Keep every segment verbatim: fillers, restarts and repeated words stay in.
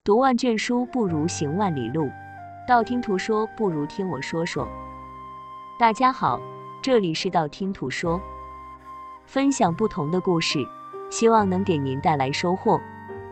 读万卷书不如行万里路，道听途说不如听我说说。大家好，这里是道听途说，分享不同的故事，希望能给您带来收获。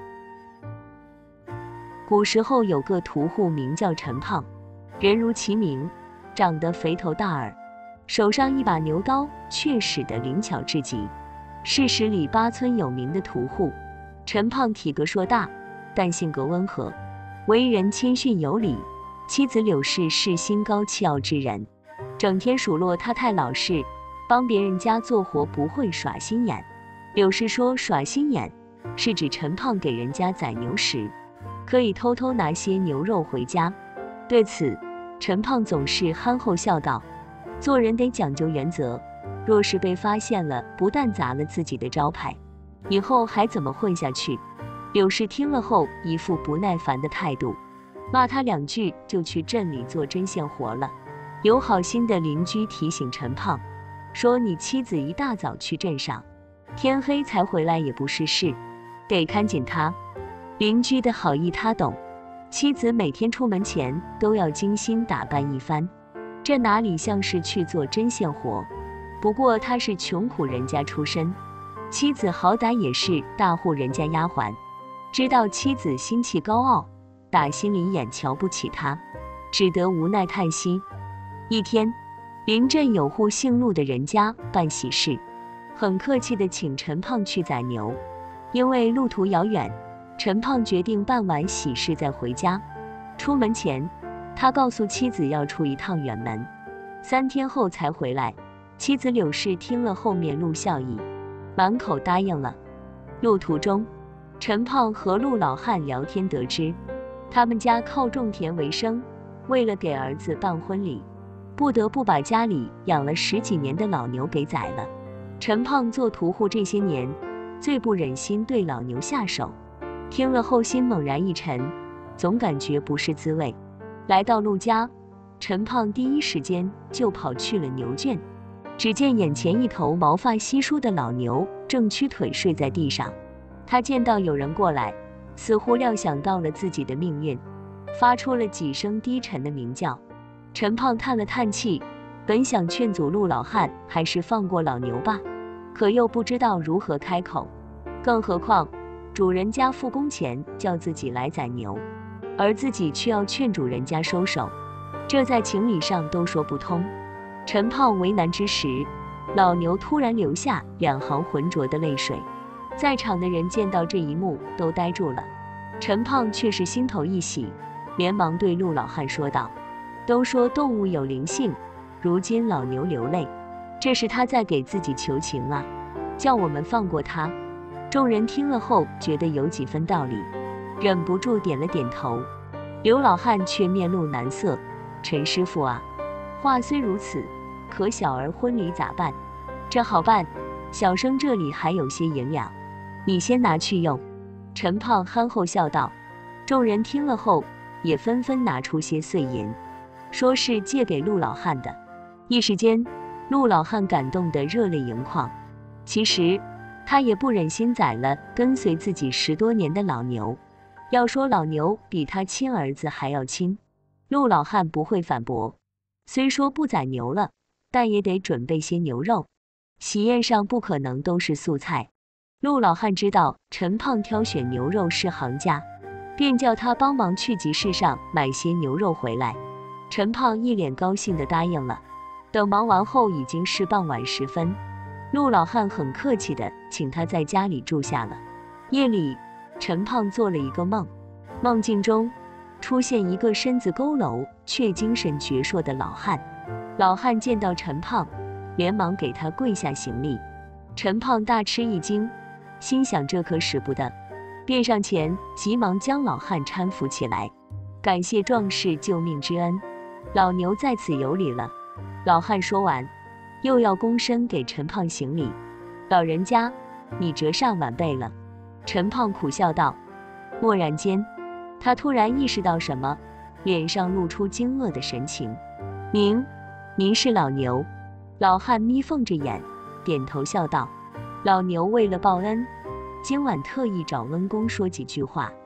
古时候有个屠户名叫陈胖，人如其名，长得肥头大耳，手上一把牛刀却使得灵巧至极，是十里八村有名的屠户。陈胖体格硕大，但性格温和，为人谦逊有礼。妻子柳氏是心高气傲之人，整天数落他太老实，帮别人家做活不会耍心眼。柳氏说耍心眼是指陈胖给人家宰牛时，可以偷偷拿些牛肉回家。对此，陈胖总是憨厚笑道：做人得讲究原则，若是被发现了，不但砸了自己的招牌，以后还怎么混下去？柳氏听了后，一副不耐烦的态度，骂他两句就去镇里做针线活了。有好心的邻居提醒陈胖说：你妻子一大早去镇上，天黑才回来也不是事，得看紧她。邻居的好意他懂，妻子每天出门前都要精心打扮一番，这哪里像是去做针线活？不过他是穷苦人家出身，妻子好歹也是大户人家丫鬟，知道妻子心气高傲，打心里眼瞧不起他，只得无奈叹息。一天，邻镇有户姓陆的人家办喜事，很客气地请陈胖去宰牛。因为路途遥远，陈胖决定办完喜事再回家。出门前，他告诉妻子要出一趟远门，三天后才回来。妻子柳氏听了后面露笑意，满口答应了。路途中，陈胖和陆老汉聊天得知，他们家靠种田为生，为了给儿子办婚礼，不得不把家里养了十几年的老牛给宰了。陈胖做屠户这些年，最不忍心对老牛下手，听了后心猛然一沉，总感觉不是滋味。来到陆家，陈胖第一时间就跑去了牛圈，只见眼前一头毛发稀疏的老牛正屈腿睡在地上。他见到有人过来，似乎料想到了自己的命运，发出了几声低沉的鸣叫。陈胖叹了叹气，本想劝阻陆老汉还是放过老牛吧，可又不知道如何开口。更何况主人家付工钱叫自己来宰牛，而自己却要劝主人家收手，这在情理上都说不通。陈胖为难之时，老牛突然流下两行浑浊的泪水。在场的人见到这一幕都呆住了，陈胖却是心头一喜，连忙对陆老汉说道：都说动物有灵性，如今老牛流泪，这是他在给自己求情啊，叫我们放过他。众人听了后觉得有几分道理，忍不住点了点头。刘老汉却面露难色：陈师傅啊，话虽如此，可小儿婚礼咋办？这好办，小生这里还有些银两，你先拿去用。陈胖憨厚笑道。众人听了后也纷纷拿出些碎银，说是借给陆老汉的。一时间，陆老汉感动得热泪盈眶。其实他也不忍心宰了跟随自己十多年的老牛，要说老牛比他亲儿子还要亲，陆老汉不会反驳。虽说不宰牛了，但也得准备些牛肉，喜宴上不可能都是素菜。陆老汉知道陈胖挑选牛肉是行家，便叫他帮忙去集市上买些牛肉回来。陈胖一脸高兴地答应了。等忙完后已经是傍晚时分，陆老汉很客气地请他在家里住下了。夜里，陈胖做了一个梦，梦境中出现一个身子佝偻却精神矍铄的老汉。老汉见到陈胖，连忙给他跪下行礼。陈胖大吃一惊，心想这可使不得，便上前急忙将老汉搀扶起来，感谢壮士救命之恩，老牛在此有礼了。老汉说完，又要躬身给陈胖行礼：老人家，你折煞晚辈了。陈胖苦笑道。蓦然间，他突然意识到什么，脸上露出惊愕的神情。您您是老牛？老汉眯缝着眼，点头笑道：老牛为了报恩，今晚特意找恩公说几句话。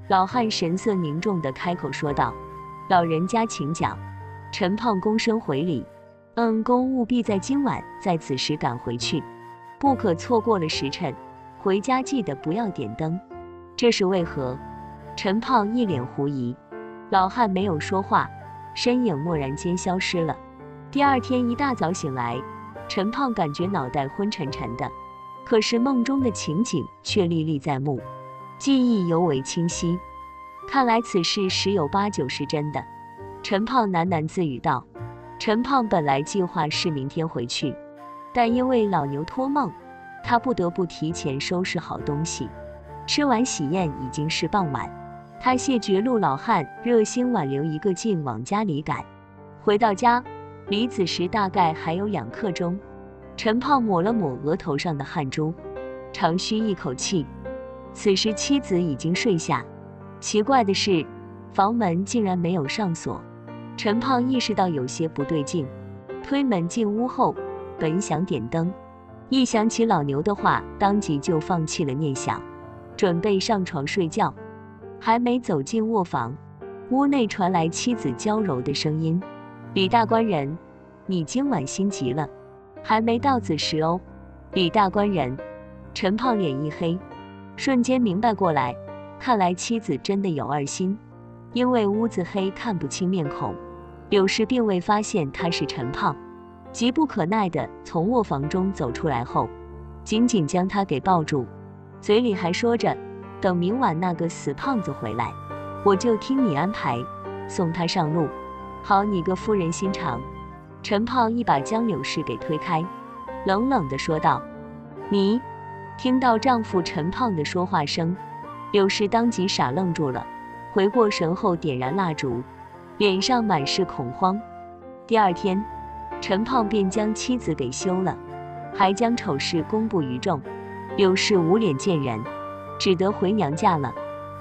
老汉神色凝重地开口说道：“老人家请讲。”陈胖躬身回礼：“嗯，公务必在今晚在此时赶回去，不可错过了时辰。回家记得不要点灯。”这是为何？陈胖一脸狐疑。老汉没有说话，身影蓦然间消失了。第二天一大早醒来，陈胖感觉脑袋昏沉沉的，可是梦中的情景却历历在目，记忆尤为清晰。看来此事十有八九是真的。陈胖喃喃自语道。陈胖本来计划是明天回去，但因为老牛托梦，他不得不提前收拾好东西。吃完喜宴已经是傍晚，他谢绝路老汉热心挽留一个劲往家里赶。回到家，离子时大概还有两刻钟。陈胖抹了抹额头上的汗珠，长吁一口气。此时妻子已经睡下，奇怪的是，房门竟然没有上锁。陈胖意识到有些不对劲，推门进屋后，本想点灯，一想起老牛的话，当即就放弃了念想，准备上床睡觉。还没走进卧房，屋内传来妻子娇柔的声音：“李大官人，你今晚心急了，还没到子时哦。”李大官人，陈胖脸一黑，瞬间明白过来，看来妻子真的有二心。因为屋子黑看不清面孔，柳氏并未发现他是陈胖，急不可耐地从卧房中走出来后，紧紧将他给抱住，嘴里还说着：“等明晚那个死胖子回来，我就听你安排，送他上路。”好你个妇人心肠！陈胖一把将柳氏给推开，冷冷地说道：“你！”听到丈夫陈胖的说话声，柳氏当即傻愣住了，回过神后点燃蜡烛，脸上满是恐慌。第二天，陈胖便将妻子给休了，还将丑事公布于众。柳氏无脸见人，只得回娘家了。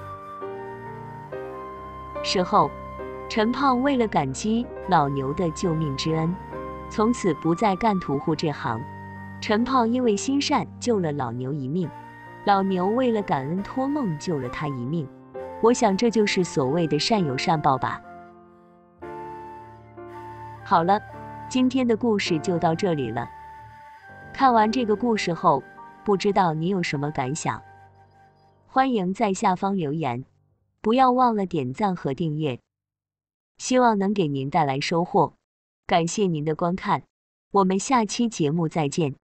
事后，陈胖为了感激老牛的救命之恩，从此不再干屠户这行。陈胖因为心善救了老牛一命，老牛为了感恩托梦救了他一命。我想这就是所谓的善有善报吧。好了，今天的故事就到这里了。看完这个故事后，不知道你有什么感想？欢迎在下方留言，不要忘了点赞和订阅，希望能给您带来收获。感谢您的观看，我们下期节目再见。